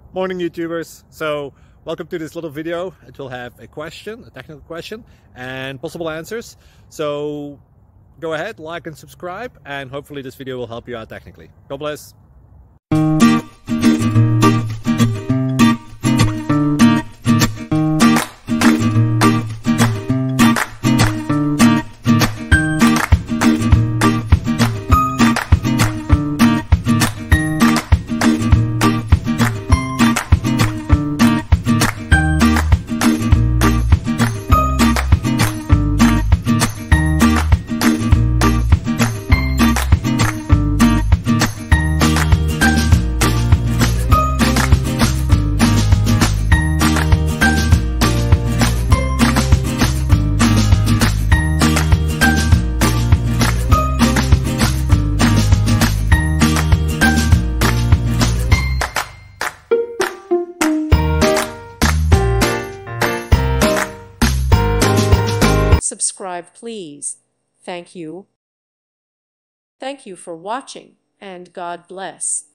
Morning YouTubers. So welcome to this little video. It will have a question, a technical question, and possible answers. So go ahead, like and subscribe, and hopefully this video will help you out technically. God bless. Subscribe, please. Thank you. Thank you for watching, and God bless.